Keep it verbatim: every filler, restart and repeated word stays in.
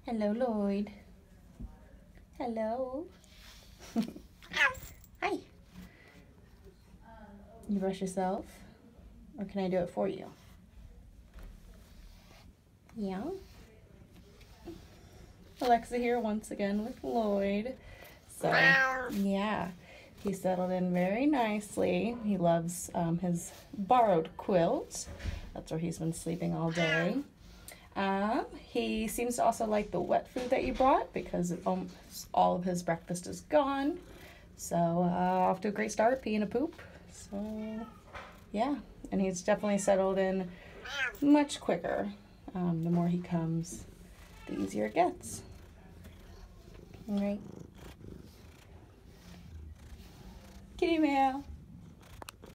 Hello, Lloyd. Hello. Hi. You brush yourself? Or can I do it for you? Yeah. Alexa here once again with Lloyd. So, yeah, he settled in very nicely. He loves um, his borrowed quilt. That's where he's been sleeping all day. Um, he seems to also like the wet food that you brought because it, almost all of his breakfast is gone. So, uh, off to a great start, pee and a poop. So, yeah, and he's definitely settled in much quicker. Um, the more he comes, the easier it gets. All right. Kitty meow.